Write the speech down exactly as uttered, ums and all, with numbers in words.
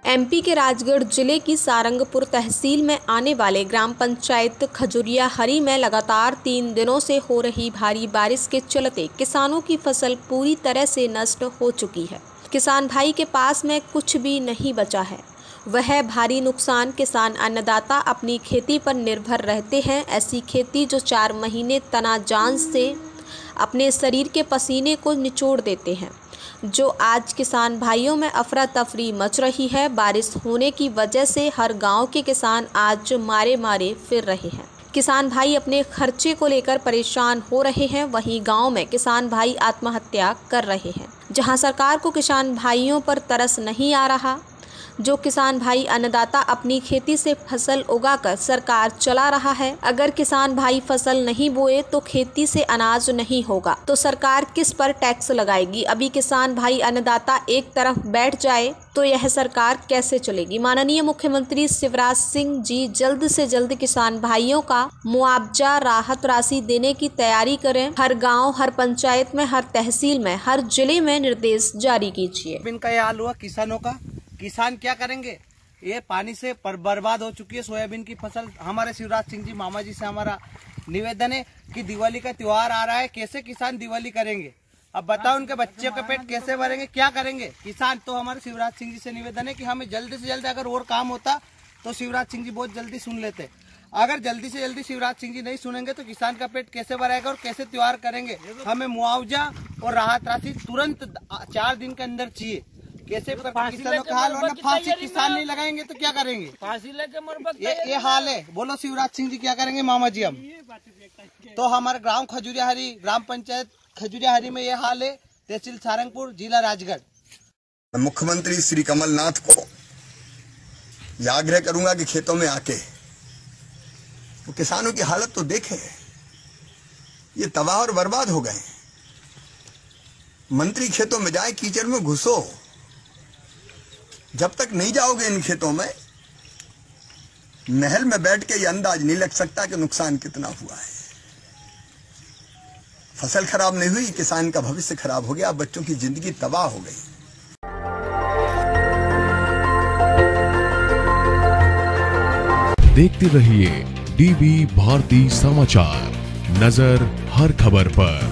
MP के राजगढ़ जिले की सारंगपुर तहसील में आने वाले ग्राम पंचायत खजुरिया हरी में लगातार तीन दिनों से हो रही भारी बारिश के चलते किसानों की फसल पूरी तरह से नष्ट हो चुकी है। किसान भाई के पास में कुछ भी नहीं बचा है। वह भारी नुकसान किसान अन्नदाता अपनी खेती पर निर्भर रहते हैं। ऐसी खेती जो चार महीने तनाजान से अपने शरीर के पसीने को निचोड़ देते हैं, जो आज किसान भाइयों में अफरा तफरी मच रही है। बारिश होने की वजह से हर गांव के किसान आज मारे मारे फिर रहे हैं। किसान भाई अपने खर्चे को लेकर परेशान हो रहे हैं। वहीं गांव में किसान भाई आत्महत्या कर रहे हैं। जहां सरकार को किसान भाइयों पर तरस नहीं आ रहा। जो किसान भाई अन्नदाता अपनी खेती से फसल उगाकर सरकार चला रहा है। अगर किसान भाई फसल नहीं बोए तो खेती से अनाज नहीं होगा, तो सरकार किस पर टैक्स लगाएगी। अभी किसान भाई अन्नदाता एक तरफ बैठ जाए तो यह सरकार कैसे चलेगी। माननीय मुख्यमंत्री शिवराज सिंह जी जल्द से जल्द किसान भाइयों का मुआवजा राहत राशि देने की तैयारी करें। हर गाँव, हर पंचायत में, हर तहसील में, हर जिले में निर्देश जारी कीजिए। इनका ये हाल हुआ किसानों का। किसान क्या करेंगे, ये पानी से पर बर्बाद हो चुकी है सोयाबीन की फसल। हमारे शिवराज सिंह जी मामा जी से हमारा निवेदन है कि दिवाली का त्योहार आ रहा है, कैसे किसान दिवाली करेंगे। अब बताओ उनके बच्चे का पेट कैसे भरेंगे, क्या करेंगे किसान। तो हमारे शिवराज सिंह जी से निवेदन है कि हमें जल्दी से जल्दी अगर और काम होता तो शिवराज सिंह जी बहुत जल्दी सुन लेते। अगर जल्दी से जल्दी शिवराज सिंह जी नहीं सुनेंगे तो किसान का पेट कैसे भरेगा और कैसे त्योहार करेंगे। हमें मुआवजा और राहत राशि तुरंत चार दिन के अंदर चाहिए। कैसे तो किसानों का हाल होना, फांसी किसान नहीं लगाएंगे तो क्या करेंगे। फांसी लेके ये, ये हाल है। बोलो शिवराज सिंह जी क्या करेंगे मामा जी हम। तो हमारे ग्राम खजुरिया हरी, ग्राम पंचायत खजुरिया हरी में ये हाल है। तहसील सारंगपुर, जिला राजगढ़। मुख्यमंत्री श्री कमलनाथ को यह आग्रह करूंगा कि खेतों में आके तो किसानों की हालत तो देखें। ये तबाह और बर्बाद हो गए। मंत्री खेतों में जाए, कीचड़ में घुसो। जब तक नहीं जाओगे इन खेतों में, महल में बैठ के ये अंदाज नहीं लग सकता कि नुकसान कितना हुआ है। फसल खराब नहीं हुई, किसान का भविष्य खराब हो गया, बच्चों की जिंदगी तबाह हो गई। देखते रहिए डीबी भारती समाचार, नजर हर खबर पर।